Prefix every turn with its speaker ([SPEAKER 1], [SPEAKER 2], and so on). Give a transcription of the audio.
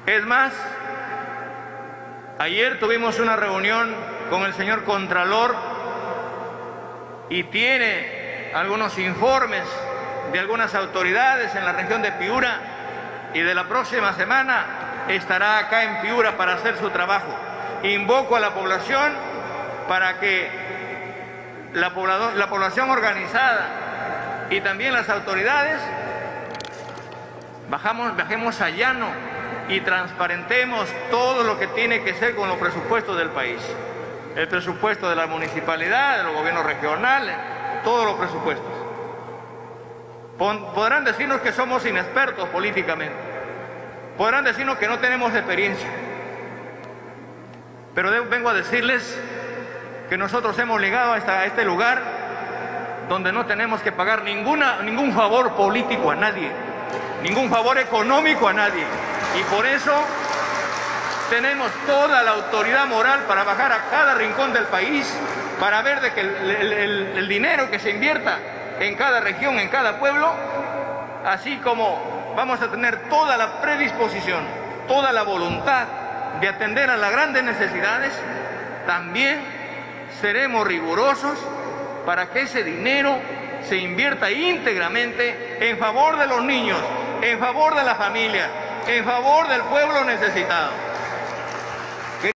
[SPEAKER 1] Es más, ayer tuvimos una reunión con el señor Contralor y tiene algunos informes de algunas autoridades en la región de Piura, y de la próxima semana estará acá en Piura para hacer su trabajo. Invoco a la población para que la población organizada y también las autoridades bajemos a llano y transparentemos todo lo que tiene que ser con los presupuestos del país. El presupuesto de la municipalidad, de los gobiernos regionales, todos los presupuestos. Podrán decirnos que somos inexpertos políticamente, podrán decirnos que no tenemos experiencia, pero vengo a decirles que nosotros hemos llegado a este lugar donde no tenemos que pagar ningún favor político a nadie, ningún favor económico a nadie, y por eso tenemos toda la autoridad moral para bajar a cada rincón del país, para ver de que el dinero que se invierta en cada región, en cada pueblo, así como vamos a tener toda la predisposición, toda la voluntad de atender a las grandes necesidades, también seremos rigurosos para que ese dinero se invierta íntegramente en favor de los niños, en favor de la familia, en favor del pueblo necesitado.